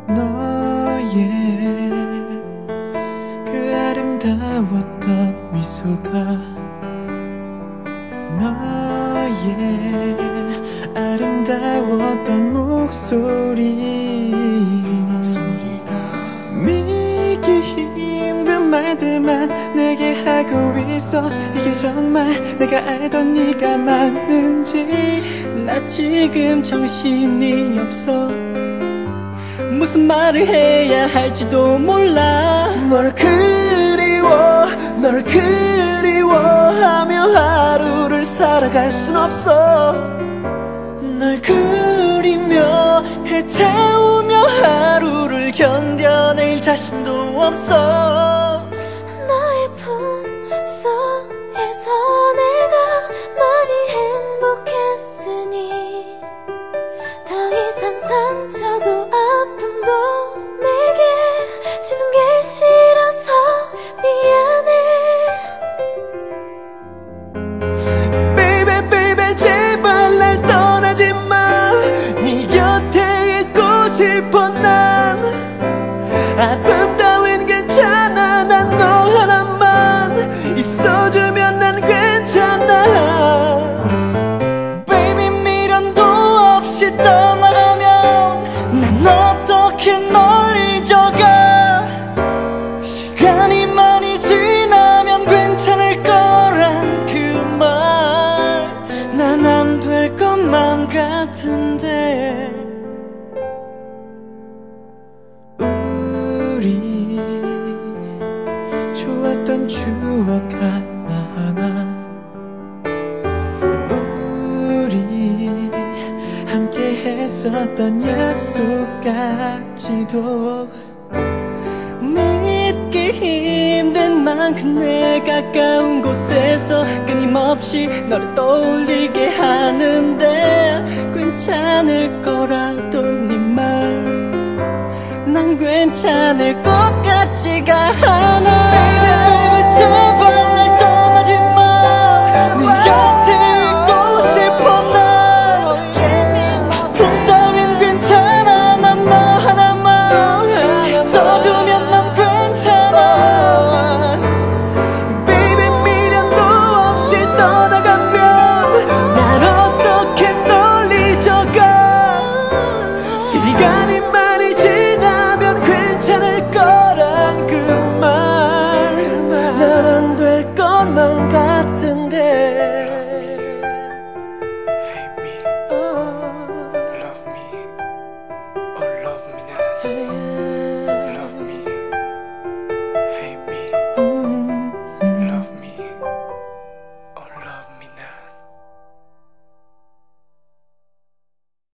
너의 그 아름다웠던 미소가, 너의 아름다웠던 목소리가 믿기 힘든 말들만 내게 하고 있어. 이게 정말 내가 알던 네가 맞는지. 나 지금 정신이 없어. 무슨 말을 해야 할지도 몰라. 널 그리워, 널 그리워하며 하루를 살아갈 순 없어. 널 그리며 해태우며 하루를 견뎌낼 자신도 없어. 너의 품속에서 내가 많이 행복했으니 더 이상 상처도 아픔도 내게 주는 게 싫어서 미안해. Baby baby 제발 날 떠나지 마. 네 곁에 있고 싶어. 난 아픔 따윈 괜찮아. 난 너 하나만 있어주면 난 괜찮아. Baby 미련도 없이 떠나가면 난 어떻게 널 잊어가. 시간이 많이 지나면 괜찮을 거란 그 말 난 안 될 것만 같은데. 우리 좋았던 추억 하나하나, 우리 함께 했었던 약속까지도 믿기 힘든 만큼 내 가까운 곳에서 끊임없이 너를 떠올리게 하는데 괜찮을 거라던 네 말 난 괜찮을 것 같지가 않아. Baby 제발 날 떠나지 마. 네 곁에 있고 싶어. 난 아픔 따윈 괜찮아. 난 너 하나만 있어주면 난 괜찮아. Baby 미련도 없이 떠나가면 난 어떻게 널 잊어가. 시간이